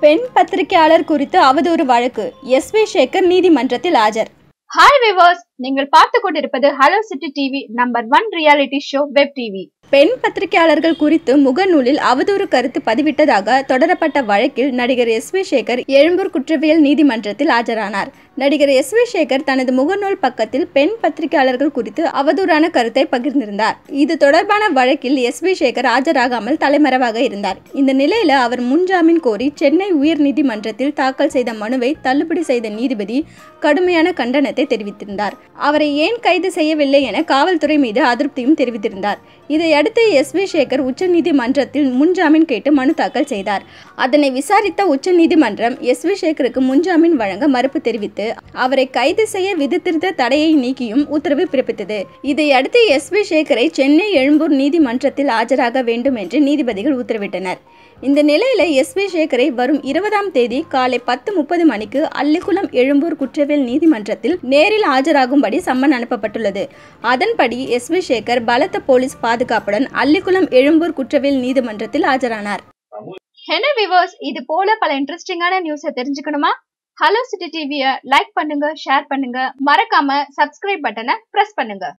பெண் பத்திரிகையாளர் குறித்து அவதூறு வழக்கு எஸ்.வி. சேகர் நீதிமன்றத்தில் ஆஜர். ஹாய் விவர்ஸ், நீங்கள் பார்த்து கொண்டிருப்பது hello city TV number 1 reality show web TV. பெண் பத்திரிகையாளர்கள் குறித்து முகநூலில் அவதூறு கருத்து பதிவிட்டதாக தொடரப்பட்ட வழக்கில் நடிகர் எஸ்.வி. சேகர் எழும்பூர் குற்றவியல் நீதிமன்றத்தில் ஆஜரானார். நடிகர் எஸ்.வி. சேகர் தனது முகநூல் பக்கத்தில் பெண் பத்திரிகையாளர்கள் குறித்து அவதூறான கருத்தை பகிர்ந்திருந்தார். இது தொடர்பான வழக்கில் எஸ்.வி. சேகர் ஆஜராகாமல் தலைமறைவாக இருந்தார். இந்த நிலையில அவர் முன்ஜாமீன் கோரி சென்னை உயர்நீதிமன்றத்தில் தாக்கல் செய்த மனுவை தள்ளுபடி செய்த நீதிபதி கடுமையான கண்டனத்தை தெரிவித்திருந்தார். அவரை ஏன் கைது செய்யவில்லை என காவல்துறை மீது அதிருப்தியும் தெரிவித்திருந்தார். இதையடுத்து எஸ்.வி. சேகர் உச்சநீதிமன்றத்தில் முன்ஜாமீன் கேட்டு மனு தாக்கல் செய்தார். அதனை விசாரித்த உச்சநீதிமன்றம் எஸ்.வி. சேகருக்கு முன்ஜாமீன் வழங்க மறுப்பு தெரிவித்து அவரை கைது செய்ய விதித்திருந்த தடையை நீக்கியும் உத்தரவு பிறப்பித்தது. இதையடுத்து எஸ்.வி. சேகரை சென்னை எழும்பூர் நீதிமன்றத்தில் ஆஜராக வேண்டும் என்று நீதிபதிகள் உத்தரவிட்டனர். இந்த நிலையில எஸ்.வி. சேகரை வரும் 20ஆம் தேதி காலை 10:30 மணிக்கு அல்லிக்குளம் எழும்பூர் குற்றவியல் நீதிமன்றத்தில் நேரில் ஆஜராகும்படி சம்மன் அனுப்பப்பட்டுள்ளது. அதன்படி எஸ்.வி. சேகர் பலத்த போலீஸ் பாதுகாப்புடன் அல்லிக்குளம் எழும்பூர் குற்றவியல் நீதிமன்றத்தில் ஆஜரானார். என்ன விவர்ஸ், இது போல பல இன்ட்ரெஸ்டிங்கான நியூஸை தெரிஞ்சுக்கணுமா? ஹலோ சிட்டி டிவியை லைக் பண்ணுங்க, ஷேர் பண்ணுங்க, மறக்காம சப்ஸ்கிரைப் பட்டனை பிரஸ் பண்ணுங்க.